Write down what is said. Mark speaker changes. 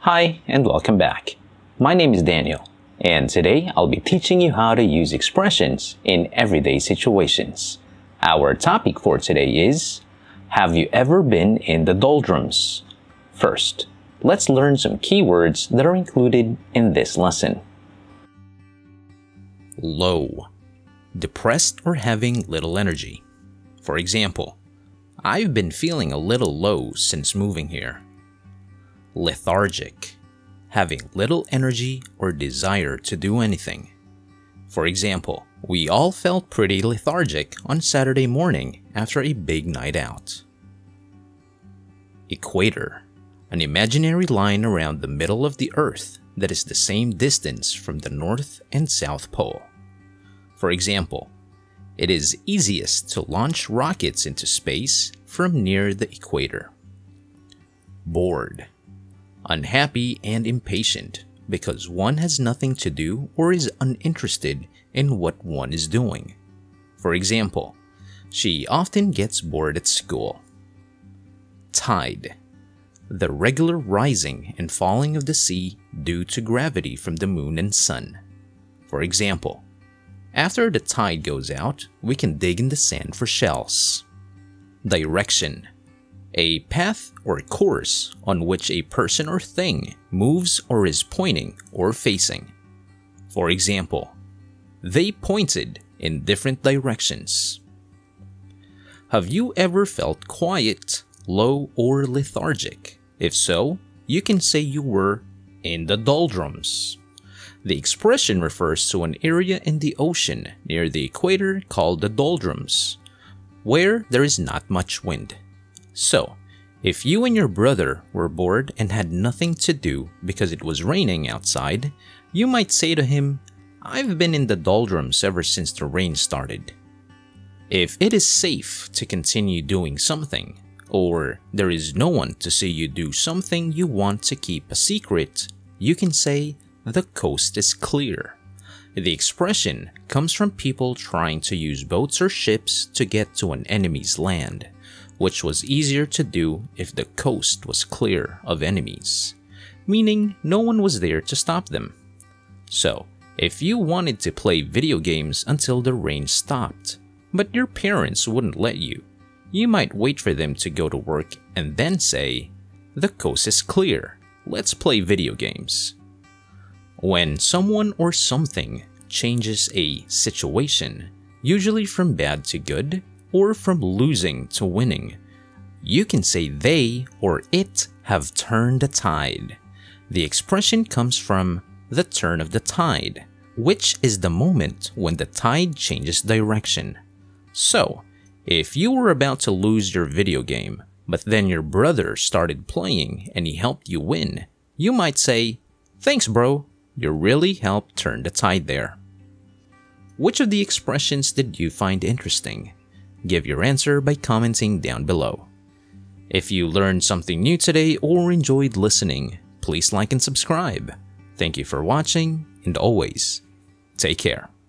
Speaker 1: Hi and welcome back. My name is Daniel, and today I'll be teaching you how to use expressions in everyday situations. Our topic for today is, have you ever been in the doldrums? First, let's learn some keywords that are included in this lesson.
Speaker 2: Low. Depressed or having little energy. For example, I've been feeling a little low since moving here. Lethargic. Having little energy or desire to do anything. For example, we all felt pretty lethargic on Saturday morning after a big night out. Equator. An imaginary line around the middle of the Earth that is the same distance from the North and South Pole. For example, it is easiest to launch rockets into space from near the equator. Bored. Unhappy and impatient because one has nothing to do or is uninterested in what one is doing. For example, she often gets bored at school. Tide. The regular rising and falling of the sea due to gravity from the moon and sun. For example, after the tide goes out, we can dig in the sand for shells. Direction. A path or course on which a person or thing moves or is pointing or facing. For example, they pointed in different directions. Have you ever felt quiet, low, or lethargic? If so, you can say you were in the doldrums. The expression refers to an area in the ocean near the equator called the doldrums, where there is not much wind. So, if you and your brother were bored and had nothing to do because it was raining outside, you might say to him, "I've been in the doldrums ever since the rain started." If it is safe to continue doing something, or there is no one to see you do something you want to keep a secret, you can say, "The coast is clear." The expression comes from people trying to use boats or ships to get to an enemy's land, which was easier to do if the coast was clear of enemies, meaning no one was there to stop them. So, if you wanted to play video games until the rain stopped, but your parents wouldn't let you, you might wait for them to go to work and then say, "The coast is clear, let's play video games." When someone or something changes a situation, usually from bad to good, or from losing to winning, you can say they or it have turned the tide. The expression comes from the turn of the tide, which is the moment when the tide changes direction. So, if you were about to lose your video game, but then your brother started playing and he helped you win, you might say, "Thanks, bro. You really helped turn the tide there." Which of the expressions did you find interesting? Give your answer by commenting down below. If you learned something new today or enjoyed listening, please like and subscribe. Thank you for watching, and always, take care.